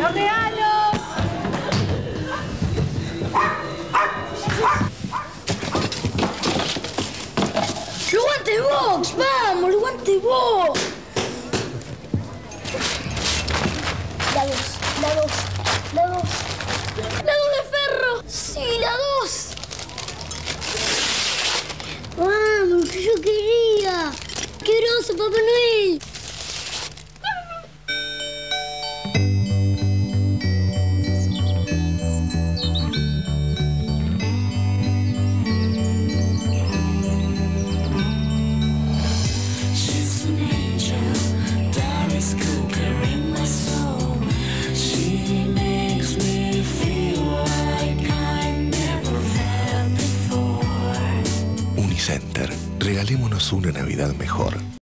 ¡Los regalos! ¡Los guantes box! ¡Vamos, los guantes box! La 2, la 2, la 2. ¡La 2 de ferro! ¡Sí, la 2! ¡Vamos, lo que yo quería! ¡Qué groso, Papá Noel! Unicenter. Regalémonos una Navidad mejor.